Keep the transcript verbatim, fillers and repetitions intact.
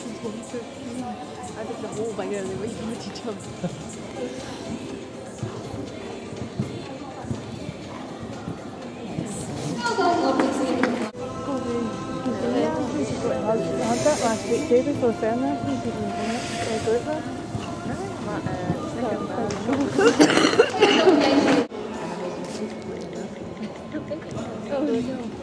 avec le gros bagage, il faut un petit job. Had dat maar twee voor fijner, die doen het goed wel. Maar eh, ik denk dat